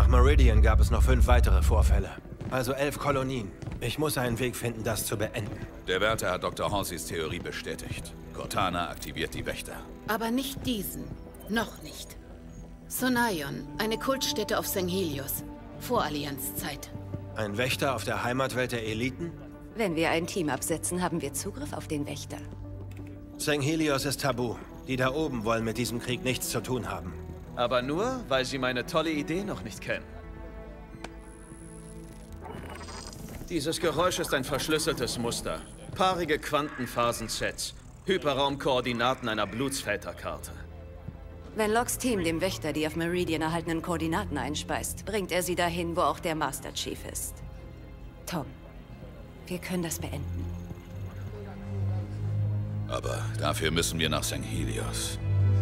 Meridian gab es noch 5 weitere Vorfälle. Also 11 Kolonien. Ich muss einen Weg finden, das zu beenden. Der Wärter hat Dr. Halseys Theorie bestätigt. Cortana aktiviert die Wächter. Aber nicht diesen. Noch nicht. Sonaion, eine Kultstätte auf Senghelios. Vor Allianzzeit. Ein Wächter auf der Heimatwelt der Eliten? Wenn wir ein Team absetzen, haben wir Zugriff auf den Wächter. Senghelios ist tabu. Die da oben wollen mit diesem Krieg nichts zu tun haben. Aber nur, weil sie meine tolle Idee noch nicht kennen. Dieses Geräusch ist ein verschlüsseltes Muster. Paarige Quantenphasensets. Hyperraumkoordinaten einer Blutsfelderkarte. Wenn Locks Team dem Wächter die auf Meridian erhaltenen Koordinaten einspeist, bringt er sie dahin, wo auch der Master Chief ist. Tom, wir können das beenden. Aber dafür müssen wir nach Senghelios.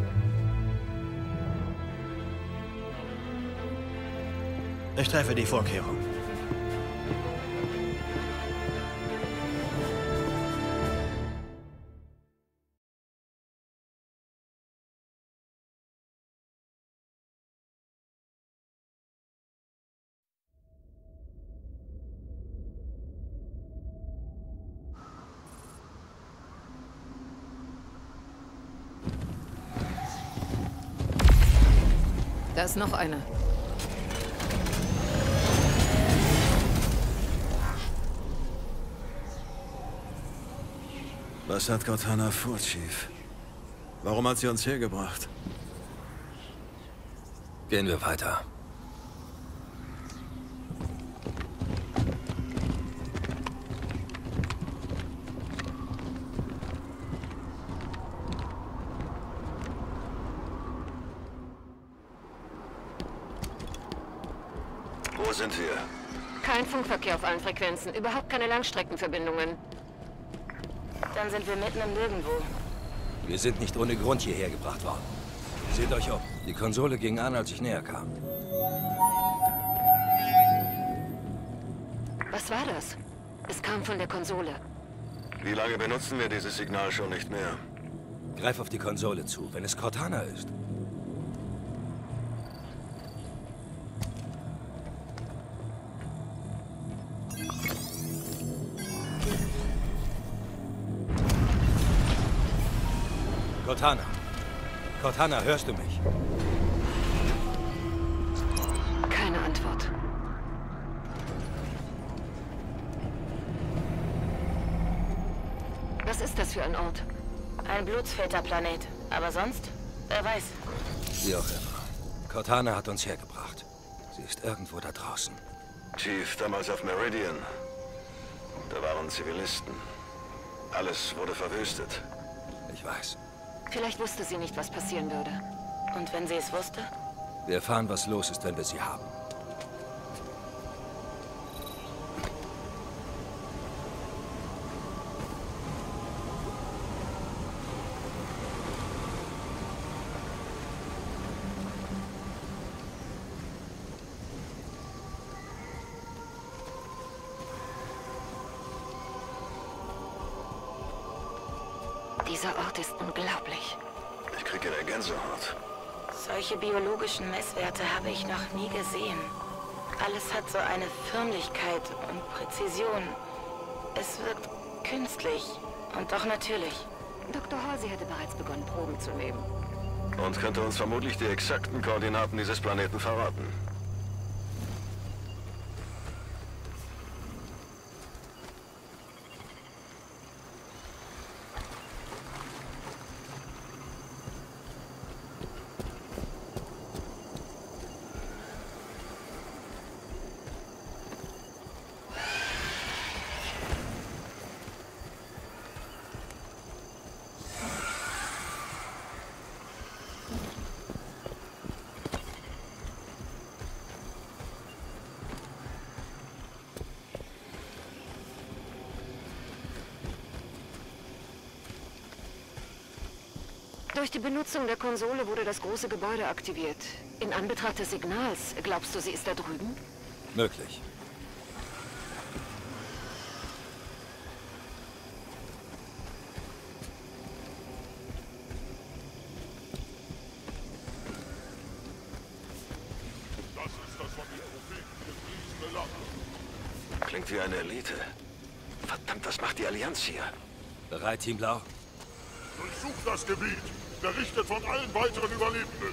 Ich treffe die Vorkehrung. Da ist noch eine. Was hat Cortana vor, Chief? Warum hat sie uns hergebracht? Gehen wir weiter. Wo sind wir? Kein Funkverkehr auf allen Frequenzen, überhaupt keine Langstreckenverbindungen. Dann sind wir mitten im Nirgendwo. Wir sind nicht ohne Grund hierher gebracht worden. Seht euch um. Die Konsole ging an, als ich näher kam. Was war das? Es kam von der Konsole. Wie lange benutzen wir dieses Signal schon nicht mehr? Greif auf die Konsole zu, wenn es Cortana ist. Cortana. Cortana, hörst du mich? Keine Antwort. Was ist das für ein Ort? Ein Blutsväterplanet. Aber sonst? Wer weiß. Wie auch immer. Cortana hat uns hergebracht. Sie ist irgendwo da draußen. Chief, damals auf Meridian. Da waren Zivilisten. Alles wurde verwüstet. Ich weiß. Vielleicht wusste sie nicht, was passieren würde. Und wenn sie es wusste? Wir erfahren, was los ist, wenn wir sie haben. Dieser Ort ist unglaublich. Ich kriege eine Gänsehaut. Solche biologischen Messwerte habe ich noch nie gesehen. Alles hat so eine Förmlichkeit und Präzision. Es wirkt künstlich und doch natürlich. Dr. Halsey hätte bereits begonnen, Proben zu nehmen. Und könnte uns vermutlich die exakten Koordinaten dieses Planeten verraten. Durch die Benutzung der Konsole wurde das große Gebäude aktiviert. In Anbetracht des Signals, glaubst du, sie ist da drüben? Möglich. Das ist das, was wir klingt wie eine Elite. Verdammt, was macht die Allianz hier? Bereit, Team Blau? Durchsucht das Gebiet. Berichtet von allen weiteren Überlebenden.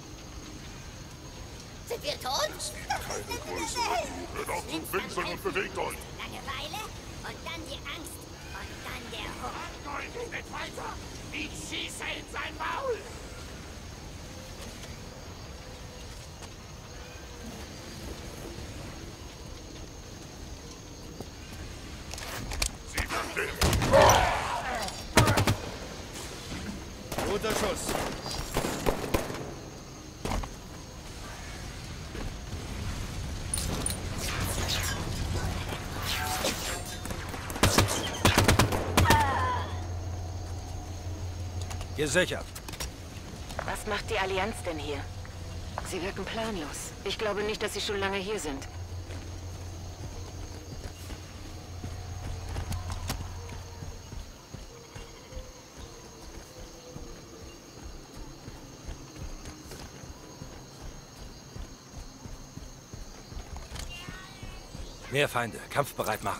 Sind wir tot? Keine größere Ruhe. Hört auf zu winseln und bewegt euch. Langeweile und dann die Angst und dann der Hunger. Nein, nicht weiter. Ich schieße in sein Maul. Sie verstehen. Guter Schuss. Gesichert. Was macht die Allianz denn hier? Sie wirken planlos. Ich glaube nicht, dass sie schon lange hier sind. Mehr Feinde. Kampfbereit machen.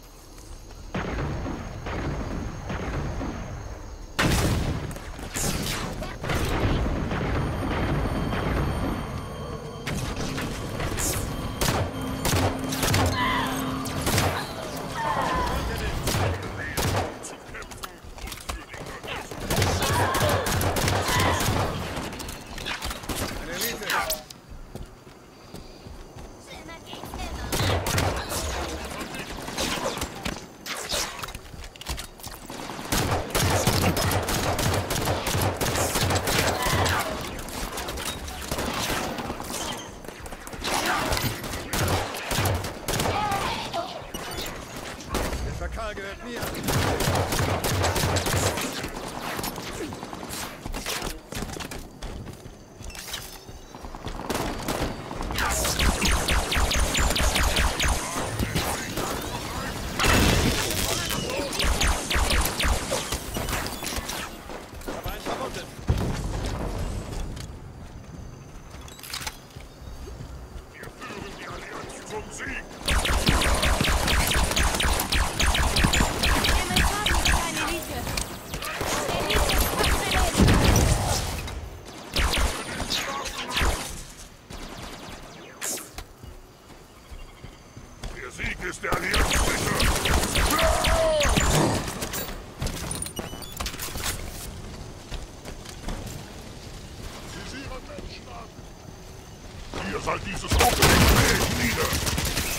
Gehört mir. Wir führen die Allianz zum Sieg. Der Sieg ist der Allianz sicher. Visiere Menschen an. Ihr seid dieses rote Gespräch nieder.